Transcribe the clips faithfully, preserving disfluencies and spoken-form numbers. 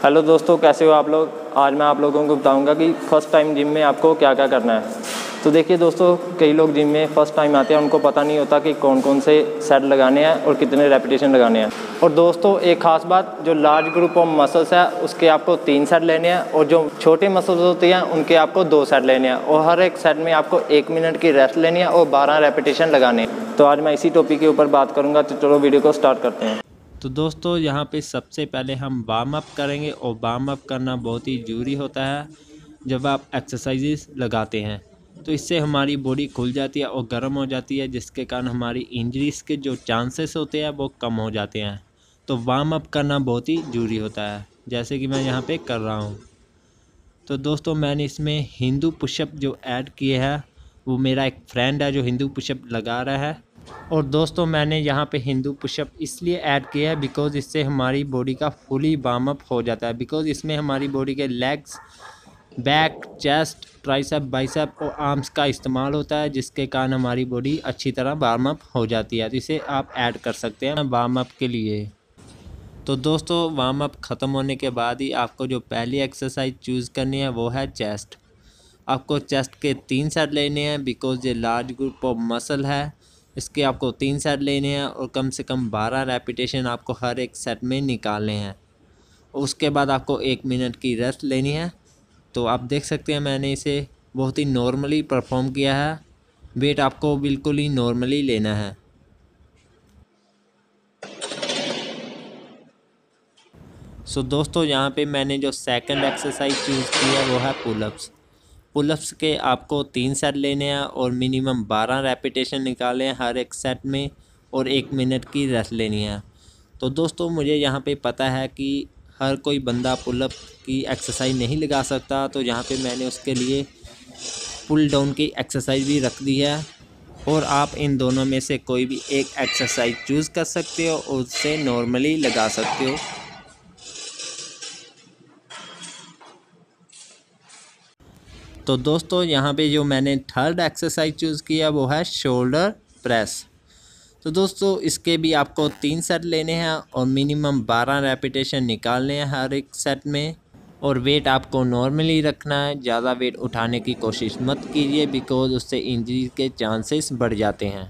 Hello दोस्तों, कैसे हो आप लोग। आज मैं आप लोगों को बताऊंगा कि फ़र्स्ट टाइम जिम में आपको क्या क्या करना है। तो देखिए दोस्तों, कई लोग जिम में फ़र्स्ट टाइम आते हैं, उनको पता नहीं होता कि कौन कौन से सेट लगाने हैं और कितने रेपिटेशन लगाने हैं। और दोस्तों एक ख़ास बात, जो लार्ज ग्रुप ऑफ मसल्स है उसके आपको तीन सेट लेने हैं और जो छोटे मसल्स होते हैं उनके आपको दो सेट लेने हैं और हर एक सेट में आपको एक मिनट की रेस्ट लेनी है और बारह रेपिटेशन लगाने हैं। तो आज मैं इसी टॉपिक के ऊपर बात करूँगा, तो चलो वीडियो को स्टार्ट करते हैं। तो दोस्तों यहाँ पे सबसे पहले हम वार्म अप करेंगे और वार्म अप करना बहुत ही ज़रूरी होता है जब आप एक्सरसाइजेस लगाते हैं। तो इससे हमारी बॉडी खुल जाती है और गर्म हो जाती है, जिसके कारण हमारी इंजरीज़ के जो चांसेस होते हैं वो कम हो जाते हैं। तो वार्म अप करना बहुत ही ज़रूरी होता है, जैसे कि मैं यहाँ पे कर रहा हूँ। तो दोस्तों मैंने इसमें हिंदू पुशअप जो ऐड किए हैं, वो मेरा एक फ्रेंड है जो हिंदू पुशअप लगा रहा है। और दोस्तों मैंने यहाँ पे हिंदू पुशअप इसलिए ऐड किया है बिकॉज़ इससे हमारी बॉडी का फुली वार्म अप हो जाता है। बिकॉज़ इसमें हमारी बॉडी के legs, back, chest, tricep, bicep और आर्म्स का इस्तेमाल होता है, जिसके कारण हमारी बॉडी अच्छी तरह वार्म अप हो जाती है। तो इसे आप ऐड कर सकते हैं वार्म अप के लिए। तो दोस्तों वार्म अप ख़त्म होने के बाद ही आपको जो पहली एक्सरसाइज चूज़ करनी है वो है चेस्ट। आपको चेस्ट के तीन सेट लेने हैं बिकॉज़ ये लार्ज ग्रुप ऑफ मसल है। इसके आपको तीन सेट लेने हैं और कम से कम बारह रेपिटेशन आपको हर एक सेट में निकालने हैं। उसके बाद आपको एक मिनट की रेस्ट लेनी है। तो आप देख सकते हैं मैंने इसे बहुत ही नॉर्मली परफॉर्म किया है। वेट आपको बिल्कुल ही नॉर्मली लेना है। सो so, दोस्तों यहाँ पे मैंने जो सेकंड एक्सरसाइज चूज़ की है वो है पुलअप्स। पुलअप्स के आपको तीन सेट लेने हैं और मिनिमम बारह रेपिटेशन निकाले हैं हर एक सेट में और एक मिनट की रेस्ट लेनी है। तो दोस्तों मुझे यहाँ पे पता है कि हर कोई बंदा पुलअप की एक्सरसाइज नहीं लगा सकता, तो यहाँ पे मैंने उसके लिए पुल डाउन की एक्सरसाइज भी रख दी है और आप इन दोनों में से कोई भी एक एक्सरसाइज चूज़ कर सकते हो और उससे नॉर्मली लगा सकते हो। तो दोस्तों यहाँ पे जो मैंने थर्ड एक्सरसाइज चूज़ किया वो है शोल्डर प्रेस। तो दोस्तों इसके भी आपको तीन सेट लेने हैं और मिनिमम बारह रेपिटेशन निकालने हैं हर एक सेट में। और वेट आपको नॉर्मली रखना है, ज़्यादा वेट उठाने की कोशिश मत कीजिए बिकॉज उससे इंजरी के चांसेस बढ़ जाते हैं।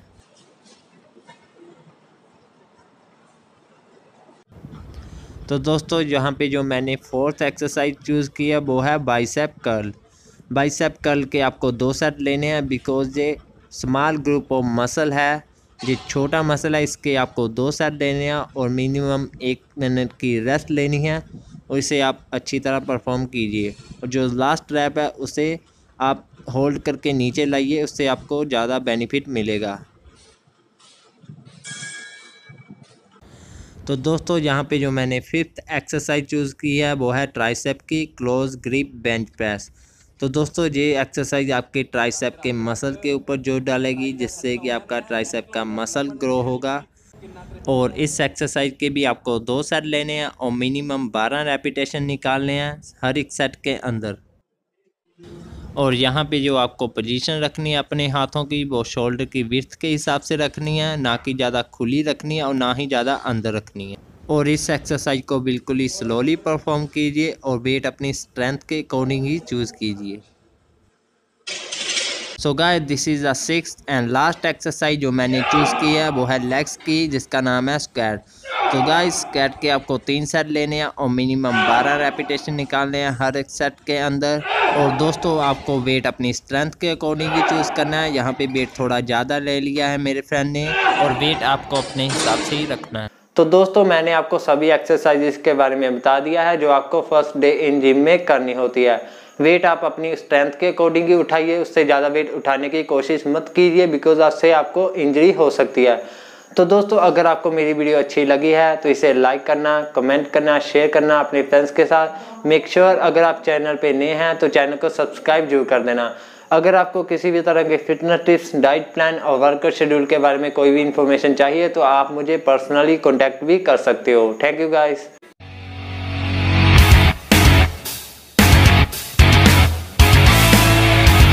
तो दोस्तों यहाँ पे जो मैंने फोर्थ एक्सरसाइज चूज़ किया वो है बाइसेप कर्ल। बाइसेप कर्ल के आपको दो सेट लेने हैं बिकॉज ये स्मॉल ग्रुप ऑफ मसल है, ये छोटा मसल है। इसके आपको दो सेट लेने हैं और मिनिमम एक मिनट की रेस्ट लेनी है और इसे आप अच्छी तरह परफॉर्म कीजिए। और जो लास्ट रैप है उसे आप होल्ड करके नीचे लाइए, उससे आपको ज़्यादा बेनिफिट मिलेगा। तो दोस्तों यहाँ पे जो मैंने फिफ्थ एक्सरसाइज चूज़ की है वो है ट्राइसेप की क्लोज ग्रिप बेंच प्रेस। तो दोस्तों ये एक्सरसाइज आपके ट्राइसेप के मसल के ऊपर जोर डालेगी, जिससे कि आपका ट्राइसेप का मसल ग्रो होगा। और इस एक्सरसाइज के भी आपको दो सेट लेने हैं और मिनिमम बारह रेपिटेशन निकालने हैं हर एक सेट के अंदर। और यहाँ पे जो आपको पोजीशन रखनी है अपने हाथों की, वो शोल्डर की विड्थ के हिसाब से रखनी है, ना कि ज़्यादा खुली रखनी है और ना ही ज़्यादा अंदर रखनी है। और इस एक्सरसाइज को बिल्कुल ही स्लोली परफॉर्म कीजिए और वेट अपनी स्ट्रेंथ के अकॉर्डिंग ही चूज़ कीजिए। So guys this is the sixth and last exercise जो मैंने चूज़ की है वो है लेग्स की, जिसका नाम है स्क्वाट। तो गाइस स्क्वाट के आपको तीन सेट लेने हैं और मिनिमम बारह रेपिटेशन निकालने हैं हर एक सेट के अंदर। और दोस्तों आपको वेट अपनी स्ट्रेंथ के अकॉर्डिंग ही चूज़ करना है। यहाँ पे वेट थोड़ा ज़्यादा ले लिया है मेरे फ्रेंड ने और वेट आपको अपने हिसाब से ही रखना है। तो दोस्तों मैंने आपको सभी एक्सरसाइजेस के बारे में बता दिया है जो आपको फर्स्ट डे इन जिम में करनी होती है। वेट आप अपनी स्ट्रेंथ के अकॉर्डिंग ही उठाइए, उससे ज़्यादा वेट उठाने की कोशिश मत कीजिए बिकॉज उससे आपको इंजरी हो सकती है। तो दोस्तों अगर आपको मेरी वीडियो अच्छी लगी है तो इसे लाइक करना, कमेंट करना, शेयर करना अपने फ्रेंड्स के साथ। मेक श्योर sure, अगर आप चैनल पे नए हैं तो चैनल को सब्सक्राइब जरूर कर देना। अगर आपको किसी भी तरह के फिटनेस टिप्स, डाइट प्लान और वर्कआउट शेड्यूल के बारे में कोई भी इन्फॉर्मेशन चाहिए तो आप मुझे पर्सनली कॉन्टैक्ट भी कर सकते हो। Thank you guys.